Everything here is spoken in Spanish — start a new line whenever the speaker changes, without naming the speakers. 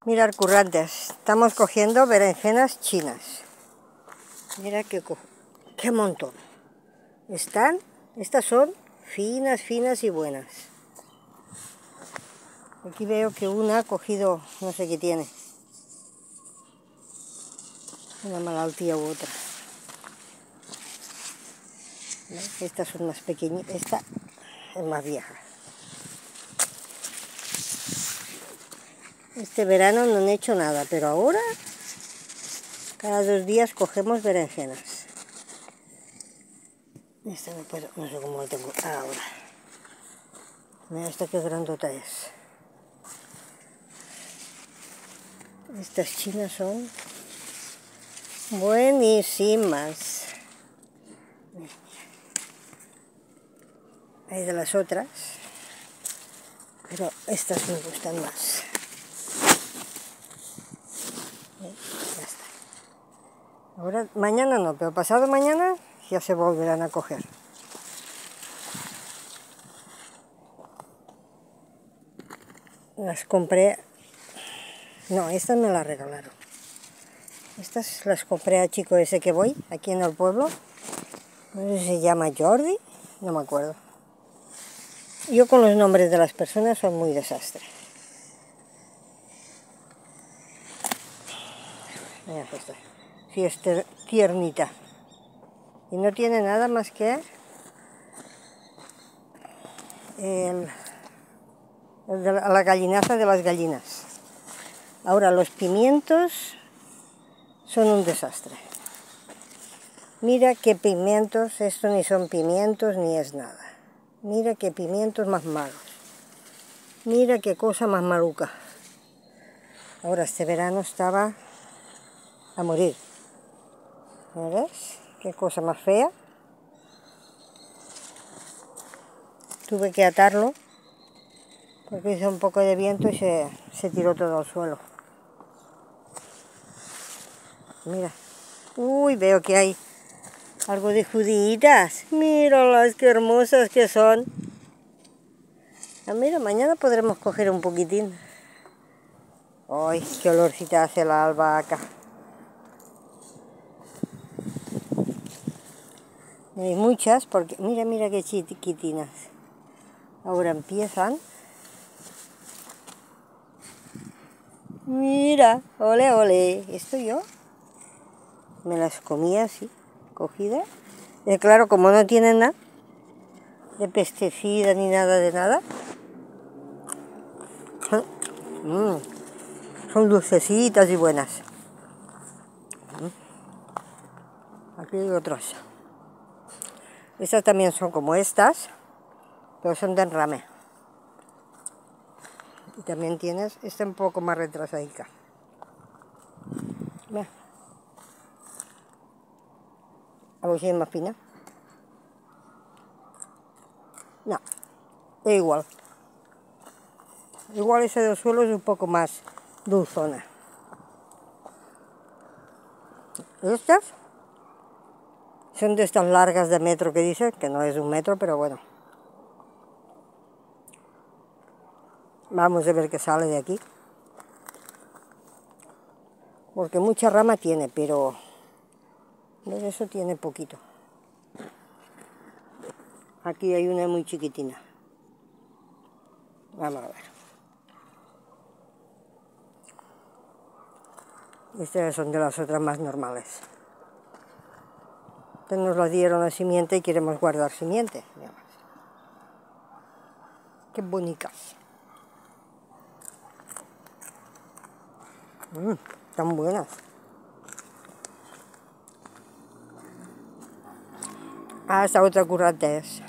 Mirad, currantes, estamos cogiendo berenjenas chinas. Mira qué montón. Estas son finas, finas y buenas. Aquí veo que una ha cogido, no sé qué tiene. Una malaltía u otra. Estas son más pequeñitas, esta es más vieja. Este verano no han hecho nada, pero ahora cada 2 días cogemos berenjenas. Esta no sé cómo lo tengo ahora. Mira esta qué grandota es. Estas chinas son buenísimas. Hay de las otras, pero estas me gustan más. Ya está. Ahora, mañana no, pero pasado mañana ya se volverán a coger. Las compré, no, estas me las regalaron. Estas las compré a chico ese que voy, aquí en el pueblo. No sé si se llama Jordi, no me acuerdo. Yo con los nombres de las personas soy muy desastre. Mira esta, sí, es tiernita. Y no tiene nada más que la gallinaza de las gallinas. Ahora los pimientos son un desastre. Mira qué pimientos, esto ni son pimientos ni es nada. Mira qué pimientos más malos. Mira qué cosa más maluca. Ahora este verano estaba a morir. ¿Ves? Qué cosa más fea. Tuve que atarlo porque hizo un poco de viento y se tiró todo al suelo. Mira. Uy, veo que hay algo de judías. Míralas, qué hermosas que son. Ah, mira, mañana podremos coger un poquitín. Ay, qué olorcita hace la albahaca. Hay muchas, porque mira qué chiquitinas. Ahora empiezan. Mira, ole, ole. Esto yo me las comía así, cogida. Y claro, como no tienen nada de pesticida ni nada de nada, son dulcecitas y buenas. Aquí hay otras. Estas también son como estas, pero son de enrame. Y también tienes esta un poco más retrasadica. Mira. A ver si es más fina. No, es igual. Igual ese del suelo es un poco más dulzona. Estas son de estas largas de metro que dicen, que no es 1 metro, pero bueno. Vamos a ver qué sale de aquí. Porque mucha rama tiene, pero de eso tiene poquito. Aquí hay una muy chiquitina. Vamos a ver. Estas son de las otras más normales. Entonces nos las dieron a simiente y queremos guardar simiente. Mira. Qué bonitas. Tan buenas. Ah, esta otra currante es.